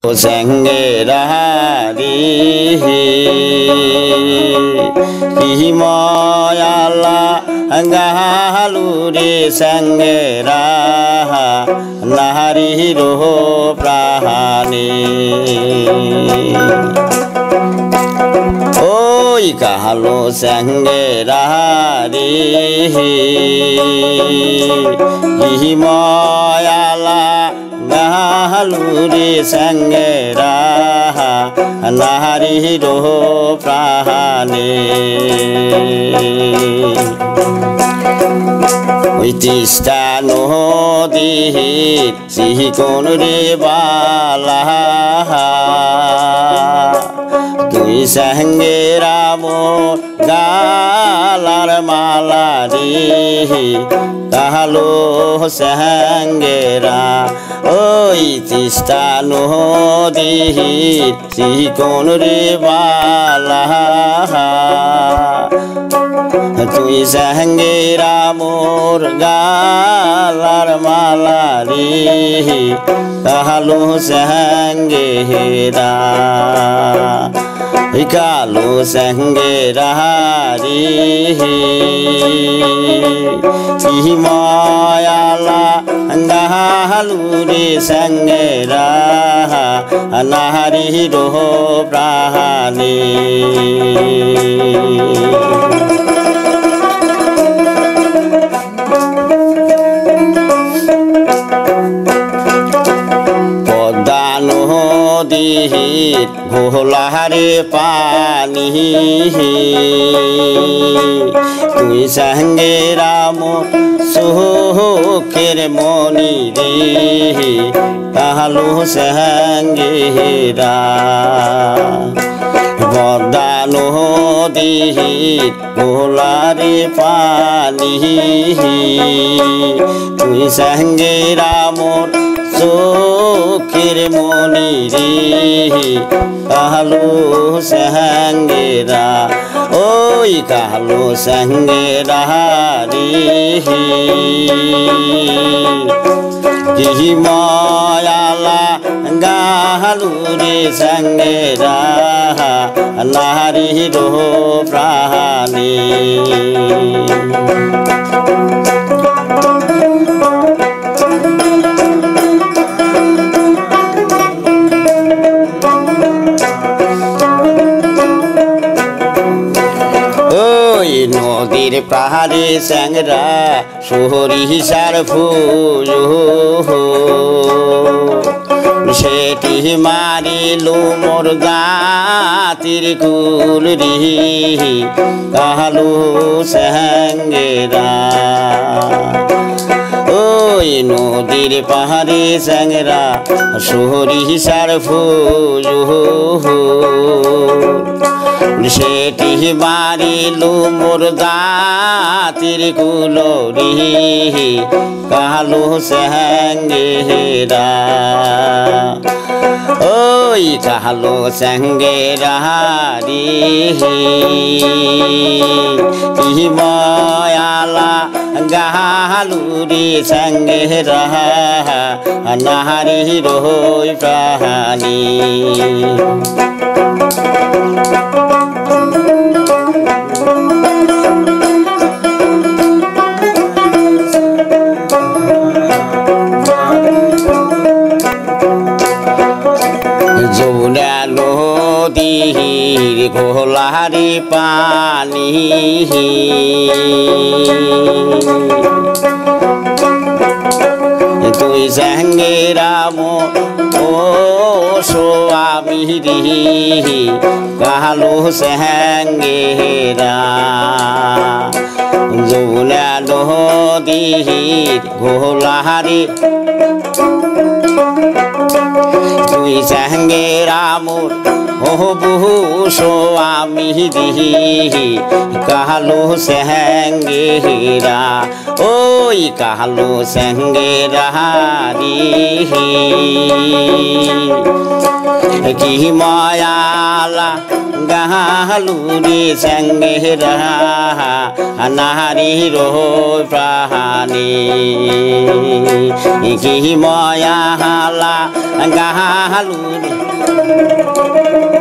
Senggerari Himoyala Angahaluri Senggera Nahari Roho Prahani Oi kahalo Senggerari Himoyala Nahaluri Senggera Nahari Roho Prahani Oitista no dihit Sihikonuri balaha Tui Senggera mo galar maladi Kahalo Senggera Oi tista no dihit Sihikonuri balaha Tui Senggera mor galar malari Kahalo Senggera Kahalo Senggera hari Himoyala Nahaluri Senggera Nahari Roho Prahani Dihit gholahare pani Tui Senggera mo sukher moni re Kahalo Senggera Bordano dihit gholahare pani Tui Senggera mo Sukir moni re Kahalo Senggera Oi kahalo Senggera hari Himoyala Gahaluri Senggera Nahari Roho Prahani নদীর পাহাড়ে স্যাংরা সরিষার ফুল সেটি মারিল মোর গাতির কুল রি কাহালো স্যাংরা ওই নদীর পাহাড়ে স্যাংরা সরিষার ফুল সেটি মারিল মোর গাতির কুলরি কাহালো স্যাংরা ওই কাহালো স্যাংরা রে হিময়ালা গাহালুরি স্যাংরা নাহারি রোহ প্রাণী নদীর ঘোলারি পানি তুই স্যাংরা মো ও স্বামী রি কাহালো স্যাংরা যমুনা নদীর ঘোলারি তুই স্যাংরা মোর বহু স্বামী রি কাহালো স্যাংরা ওই কাহালো স্যাংরা রে কি মায়ালা গাহালুরি স্যাংরা নাহারি রোহ প্রাণী কি মায়ালা গাহাল গাহালু রে